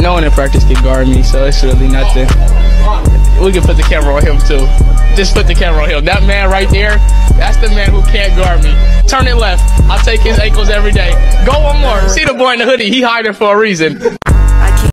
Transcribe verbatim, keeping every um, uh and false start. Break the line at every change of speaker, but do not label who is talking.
no one in practice can guard me, so it's really nothing. We can put the camera on him too. Just put the camera on him. That man right there, that's the man who can't guard me. Turn it left. I'll take his ankles every day. Go one more. See the boy in the hoodie. He hiding for a reason.